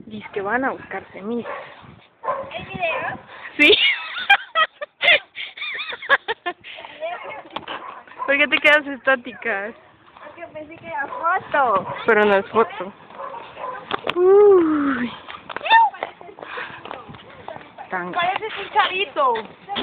Dice que van a buscar semillas. ¿El video? Sí. ¿Por qué te quedas estática? Porque pensé que era foto. Pero no es foto. Uy. Tanga. Parece un charito.